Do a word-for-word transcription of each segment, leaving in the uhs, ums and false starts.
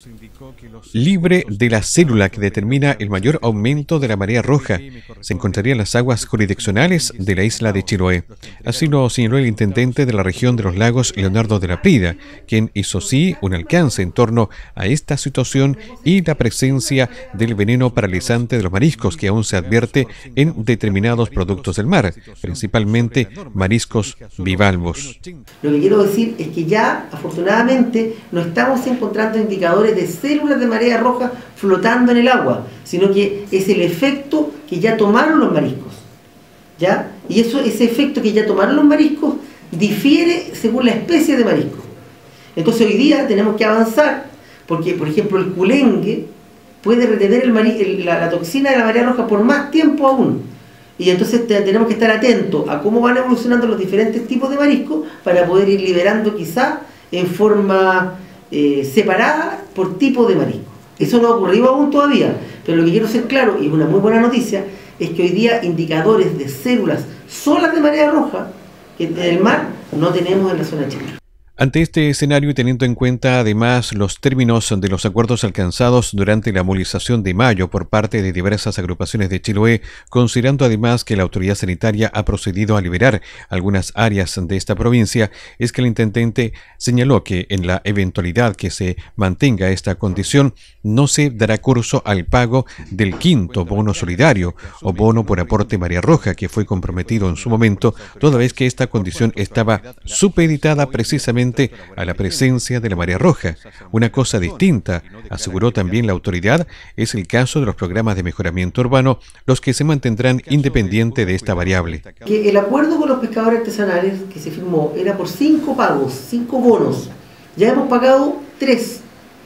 Libre de la célula que determina el mayor aumento de la marea roja, se encontraría en las aguas jurisdiccionales de la isla de Chiloé. Así lo señaló el intendente de la región de los lagos, Leonardo de la Prida, quien hizo sí un alcance en torno a esta situación y la presencia del veneno paralizante de los mariscos que aún se advierte en determinados productos del mar, principalmente mariscos bivalvos. Lo que quiero decir es que ya, afortunadamente, no estamos encontrando indicadores de células de marea roja flotando en el agua, sino que es el efecto que ya tomaron los mariscos, ¿ya? Y eso, ese efecto que ya tomaron los mariscos difiere según la especie de marisco. Entonces hoy día tenemos que avanzar, porque por ejemplo el culengue puede retener el el, la, la toxina de la marea roja por más tiempo aún. Y entonces te, tenemos que estar atentos a cómo van evolucionando los diferentes tipos de mariscos para poder ir liberando quizá en forma eh, separada por tipo de marisco. Eso no ha ocurrido aún todavía, pero lo que quiero ser claro, y es una muy buena noticia, es que hoy día indicadores de células solas de marea roja que en el mar no tenemos en la zona chilena. Ante este escenario y teniendo en cuenta además los términos de los acuerdos alcanzados durante la movilización de mayo por parte de diversas agrupaciones de Chiloé, considerando además que la autoridad sanitaria ha procedido a liberar algunas áreas de esta provincia, es que el intendente señaló que en la eventualidad que se mantenga esta condición, no se dará curso al pago del quinto bono solidario o bono por aporte marea roja que fue comprometido en su momento, toda vez que esta condición estaba supeditada precisamente a la presencia de la marea roja. Una cosa distinta, aseguró también la autoridad, es el caso de los programas de mejoramiento urbano, los que se mantendrán independiente de esta variable. Que el acuerdo con los pescadores artesanales que se firmó era por cinco pagos, cinco bonos. Ya hemos pagado tres.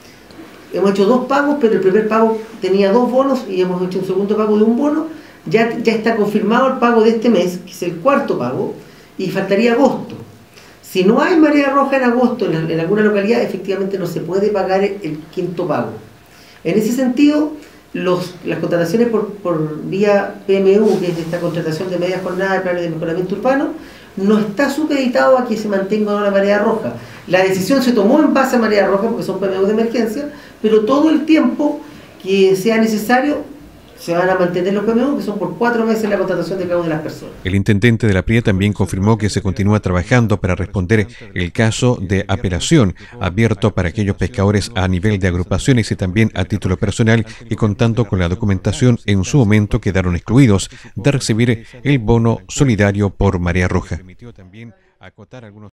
Hemos hecho dos pagos, pero el primer pago tenía dos bonos y hemos hecho un segundo pago de un bono. Ya, ya está confirmado el pago de este mes, que es el cuarto pago, y faltaría agosto. Si no hay marea roja en agosto en, en alguna localidad, efectivamente no se puede pagar el, el quinto pago. En ese sentido, los, las contrataciones por, por vía P M U, que es esta contratación de media jornada de planes de mejoramiento urbano, no está supeditado a que se mantenga la marea roja. La decisión se tomó en base a marea roja porque son P M U de emergencia, pero todo el tiempo que sea necesario se van a mantener los P M U, que son por cuatro meses la contratación de cada una de las personas. El intendente de la Prida también confirmó que se continúa trabajando para responder el caso de apelación abierto para aquellos pescadores a nivel de agrupaciones y también a título personal que, contando con la documentación, en su momento quedaron excluidos de recibir el bono solidario por marea roja.